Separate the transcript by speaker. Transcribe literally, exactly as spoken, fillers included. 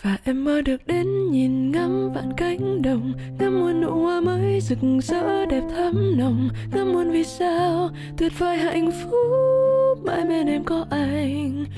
Speaker 1: Và em mơ được đến nhìn ngắm vạn cánh đồng, ngắm muôn nụ hoa mới rực rỡ đẹp thắm nồng, ngắm muôn vì sao tuyệt vời hạnh phúc mãi bên em có anh.